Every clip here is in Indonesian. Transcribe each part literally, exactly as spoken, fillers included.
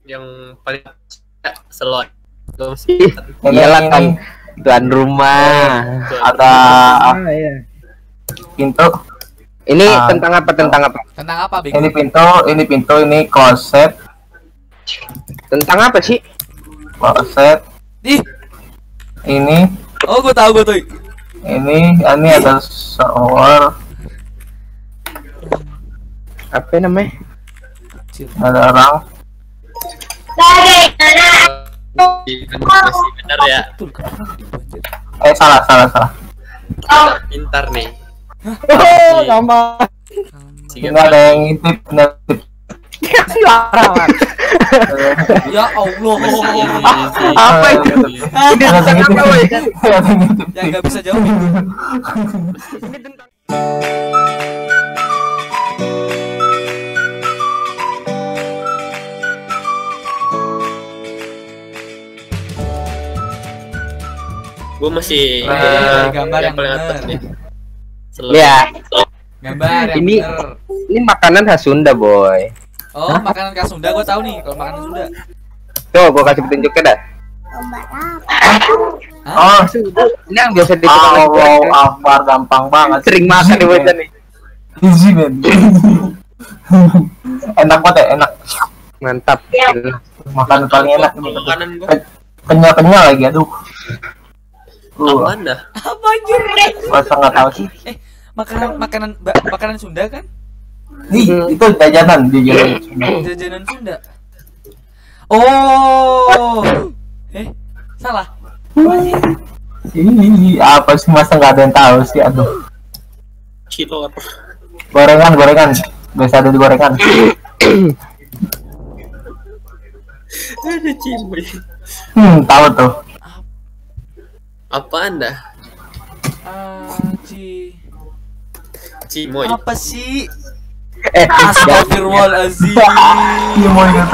yang paling selot. Iyalah kan tuan rumah. Ada Ah, iya. pintu. Ini Ah. tentang apa? Tentang apa? Tentang apa, Big? Ini pintu, ini pintu, ini kloset, Tentang apa sih? kloset. Ih, Ini, oh gue tahu gue tuh. ini, ini ada shower, Apa namanya? ada orang. Masih benar ya. Betul kan? Eh salah, salah, salah. Pintar nih. Oh, gampang. Ini ada yang ngintip, ngintip. Ya Allah. Apa itu? Ada yang ngintip. Ada yang ngintip. Ya nggak bisa jawab itu. Ini tentang Gue masih Eh, gambar yang paling bener. atas nih. Selalu. ya, Gambar yang Ini- bener. ini makanan khas Sunda, boy. Oh, makanan khas Sunda gue tahu nih kalau makanan Sunda. Tuh, gua kasih petunjuknya dah. Oh, Ini yang biasa di tukang Allah ojek. Akbar, gampang banget. Sering makan di bocah nih. Easy man. Enak banget ya, enak. Mantap. Makanan paling enak ini. Makanan gue. Kenyal-kenyal lagi, aduh. Uh, Apaan dah? Apa anjir? masa nggak tahu sih. Eh, makanan makanan ba- makanan Sunda kan? Nih, itu jajanan di jalan. Jajanan Sunda. Oh. Eh, salah. Ih, apa sih masa nggak ada yang tahu sih, aduh. Cilor. Gorengan, gorengan. Biasa ada di gorengan. Ada cimri. Hmm, tahu tuh. Apaan dah? Ah, Ci. Cimoy. Apa sih? Eh, Astagfirullahaladzim. Iya mau ingat.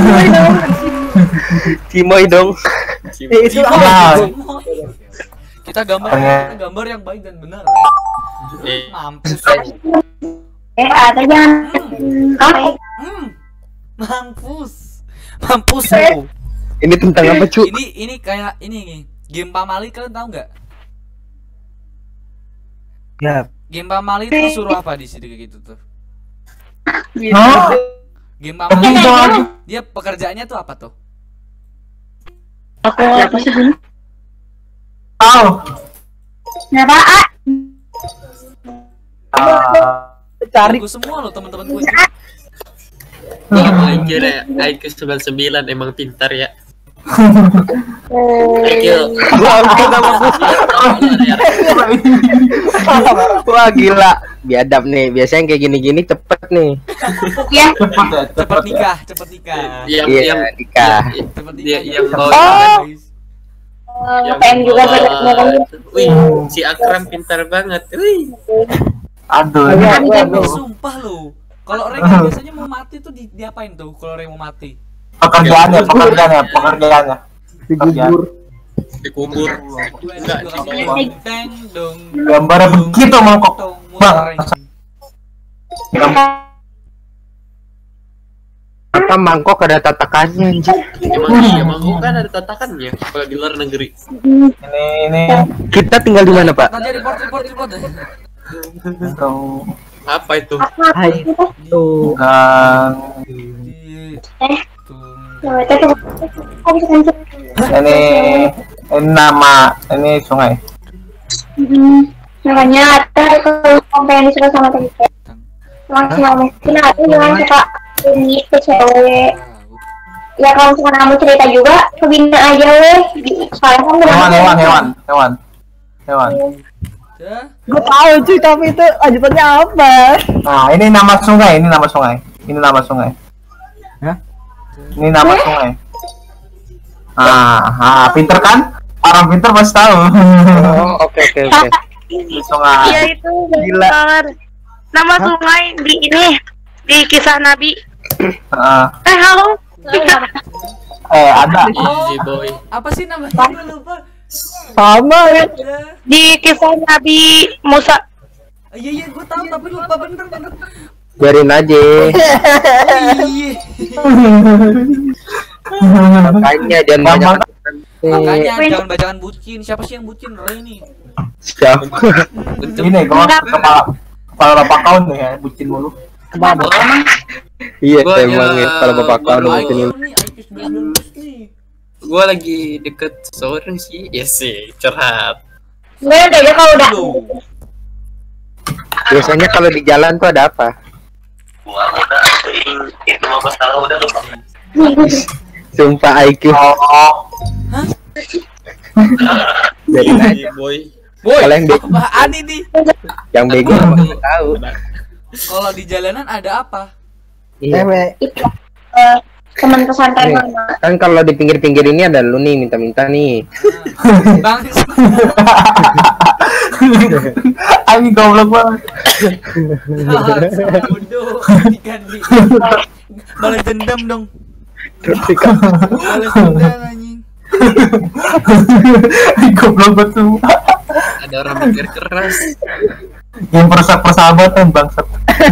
Cimoy dong. Cimoy. Nah, Kita gambar Pengen- kita gambar yang baik dan benar. Ya. Eh, Mampus. Eh, ada jangan. Hmm. Mampus. Mampus lu. Ini tentang apa, cu? Ini ini kayak ini nih. Game Pamali kalian tahu nggak? Ya. Game Pamali itu suruh apa di sini kayak gitu tuh? Hah? Game Pamali Tapi itu dia pekerjaannya tuh apa tuh? Aku apa sih ini? tahu. Kenapa? Ah, Cari. Gue semua loh teman-teman gue. Anjir ya, I Q sembilan puluh sembilan emang pintar ya. I Q. Wah, gila. Biadab nih. Biasanya kayak gini-gini cepet nih. Ya, cepet ya, Cepet cepet ya. nikah, cepet nikah. Yang Iya, yang nikah. yang- Cepet Dia nikah. yang bawa guys. yang pengen juga bawa- banyak-banyak. Wih, si Akram pintar banget. Wih. Aduh, Tapi aduh. sumpah lo. Kalau orang yang biasanya mau mati tuh di, diapain tuh? Kalau orang yang mau mati? Pekerjaannya, pekerjaannya, pekerjaannya. Pekerjaan. Dikubur. Enggak, dibawa. Teng dong. Gambarnya begitu mangkok. Tong, Bang, muter. Apa mangkok ada tatakannya, anjir? Emang iya, emang gua kan ada tatakannya kalau di luar negeri. Ini, ini. Kita tinggal di mana, Pak? Tadi report report report. Tuh. Apa itu? Hai. Tuh. Dan Di eh, tuh. itu tuh. Kamu bisa lanjut. ini, ini nama, ini sungai. Hmm, makanya ada kalau sampai yang disuka sama temen saya. Emang cuma mungkin ada yang suka ini ke cewek. Ya kalau misalkan kamu cerita juga, kebina aja weh. Soalnya kan Hewan, hewan, hewan, hewan, hewan. Ya. Gue tahu cuy, tapi itu lanjutannya apa? Nah, ini nama sungai, ini nama sungai, ini nama sungai. Hah? Ini nama sungai. Ah, ah, pinter kan? Orang pinter pasti tahu. Oh, oke oke oke. Ini sungai. Iya itu Gila. benar. Nama sungai di ini di kisah Nabi. Ah, Eh halo. eh ada. Easy boy. Apa sih namanya? Gue lupa. Sama ya. Ya. Di kisah Nabi Musa. Iya iya gue tahu tapi lupa bener bener. Biarin aja. Iya. Makanya jangan banyak. Makanya jangan bacakan bucin. Siapa sih yang bucin? Ray ini. Siapa? Ini gua kepala kepala bapak kau nih ya, bucin mulu. Iya, Gua emang ya, ya kalau bapak gua kau doain. mungkin Ini I Q sembilan belas nih. Gue lagi deket seorang sih, ya sih curhat. Sebenarnya kayaknya kalau udah Loh. biasanya kalau di jalan tuh ada apa? Sumpah I Q. Oh, Dari Hey, boy. Boy, Kalau yang bego, apaan ini? yang bego mah nggak tahu. Kalau di jalanan ada apa? Iya. itu eh, teman pesantren Nih, mama. kan kalau di pinggir-pinggir ini ada lu nih minta-minta nih. Bang, ini goblok banget. bodoh, diganti. Balas dendam dong. Terus dikasih Balas dendam anjing. Ini goblok betul. Ada orang mikir keras. Yang persa persahabatan bangsat.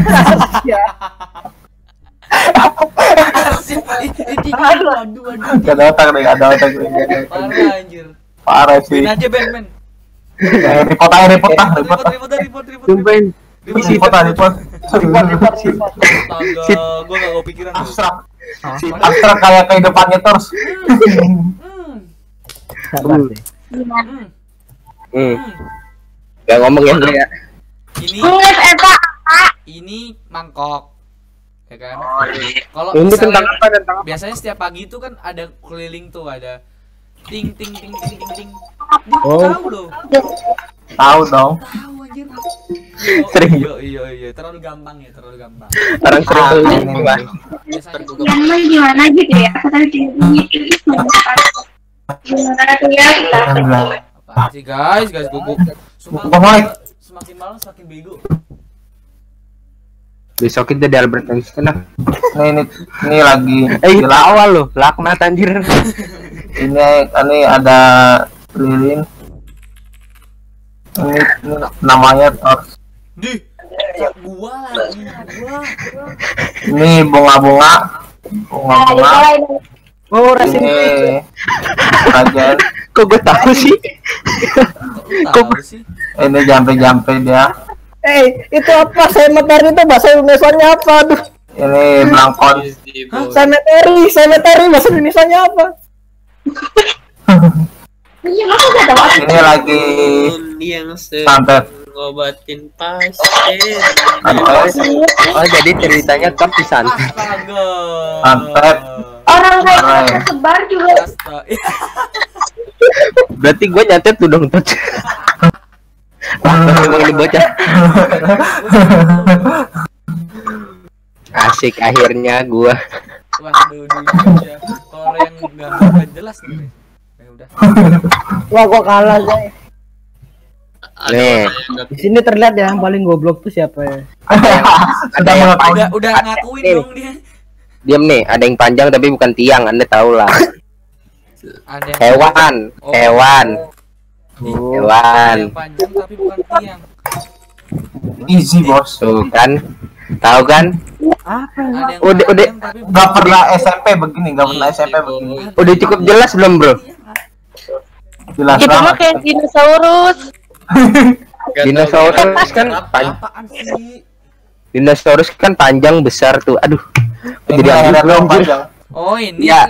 Aduh, aduh, aduh. Gak ada otak nih, gak ada otak nih. Parah anjir. Parah sih. Ben aja Ben, men. Eh, report aja, report ah, report Repot, ah. repot, repot, repot. Sumpahin. Repot, Report ah, report. Astaga, gua gak kepikiran tuh. Abstrak. Abstrak kayak kehidupannya terus. Hmm. Sabar deh. Gimana? Hmm. Hmm, Hmm. gak ngomong ya gue ya. Ini Ingat Eva, ini mangkok. Ya kan? Kalau Ini misalnya- tentang apa tentang apa? biasanya setiap pagi itu kan ada keliling tuh, ada ting ting ting ting ting ting. Dia Oh. tahu loh. Tahu dong. Tahu anjir. Sering. Iya iya iya, terlalu gampang ya, terlalu gampang. Orang sering Ah, tuh ini, gimana? ini. Biasanya yang mah gimana gitu ya? Kata gimana tuh ya kita? Yang bilang, apa sih guys, guys gugup. Sumpah Bukan, Mike. semakin malam semakin bego. Besok kita di Albert Einstein lah. Ini, ini, ini lagi Eh, gila. awal loh, laknat anjir. Ini, ini ada lilin. Ini, ini namanya Thor. Di gua lagi, gua. Ini bunga-bunga. Nah, Bunga-bunga. dimulai dari Oh, resin. Ini kajian. Kok gue tahu sih? Kok lu tahu sih? Ini jampe-jampe dia. Eh, itu apa? Cemetery itu bahasa Indonesianya apa? Aduh, Ini belangkon. Easy, boy. cemetery, cemetery bahasa Indonesianya apa? iya masa gak tahu apa? Ini lagi yang santet. ngobatin pasien. Santet. Oh, jadi ceritanya top di sana. Astaga. Santet. Orang kayak Keren. tersebar juga. Astaga. Berarti gue nyatet tuh dong tuh. Emang ini bocah. Asik akhirnya gua. Waduh, dulu ya. Kalau yang enggak enggak jelas nih. Ya udah. Wah, gua kalah, Zay. Ada Nih. orang yang nggak- Di sini terlihat ya yang paling goblok tuh siapa ya? Ada yang mengetahui. Udah udah ngakuin Nih. dong dia. Diam nih, ada yang panjang tapi bukan tiang, Anda tahu lah. Ada yang Hewan, Oh. hewan, Ih, hewan. ada yang panjang tapi bukan tiang. Easy bos. Tuh kan, tahu kan? Apa? Ada yang Udah- udah. panjang tapi bukan Gak pernah S M P begini, gak pernah S M P begini. Udah cukup jelas belum, bro? Jelas Itu mah banget. kayak dinosaurus. nggak tahu Dinosaurus gimana kan kenapa. panjang. Apaan sih? Dinosaurus kan panjang besar tuh. Aduh. Ini Jadi lehernya ambil doang anjir. panjang. Oh, ini. Ya.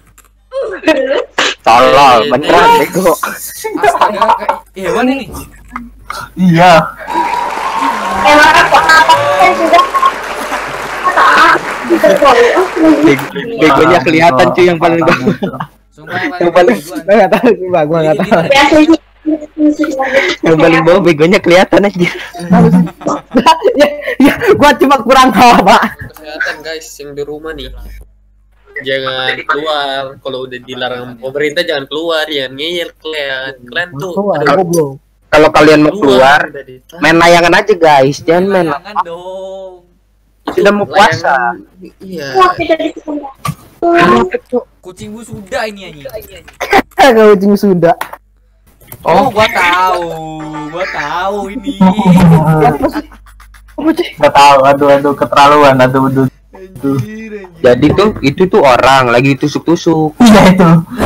Tolol, beneran bego. Astaga, kayak hewan ini. Iya. Emang aku apa kan sudah kata gitu kok. Bego- Begonya kelihatan cuy yang paling bawah. Sumpah yang Yang paling duluan. Gua enggak tahu, gua gua enggak tahu. Biasanya yang paling bawah begonya kelihatan aja. ya, ya, gua cuma kurang tahu, Pak. Kesehatan guys yang di rumah nih. Jangan keluar kalau udah dilarang pemerintah, jangan keluar, jangan ngeyel kalian. Kalian tuh Keluar, aduh, goblok. Kalau kalian mau keluar, udah ditahan. main layangan aja guys, jangan main. Jangan dong. Itu Sudah mau puasa. layangan- Iya. waktu dari sekolah. Kucing gua sudah ini anjing. Enggak ujung Sunda. Oh, gua tahu. Gua tahu ini. Apa sih? Apa sih? Gak tahu. Aduh, aduh, keterlaluan. Aduh, aduh. Anjir, anjir. Jadi tuh itu tuh orang lagi tusuk-tusuk. Iya itu.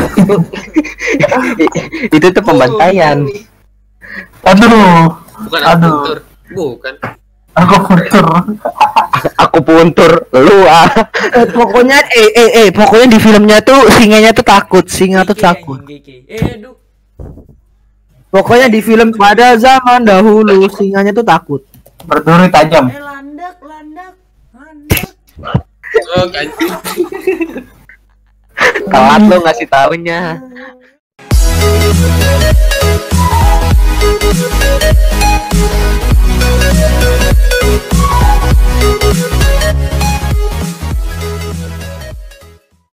Itu tuh pembantaian. Aduh. Bukan Aduh. akupuntur. Bukan. Aku puntur. Aku puntur lu ah. Eh, pokoknya eh eh eh pokoknya di filmnya tuh singanya tuh takut, singa tuh Geke, takut. anjing, geke. Eh, aduh. Pokoknya di film pada zaman dahulu singanya tuh takut. Berduri tajam. Eh, landak, landak, landak. Oh, kan. Telat lu ngasih taunya.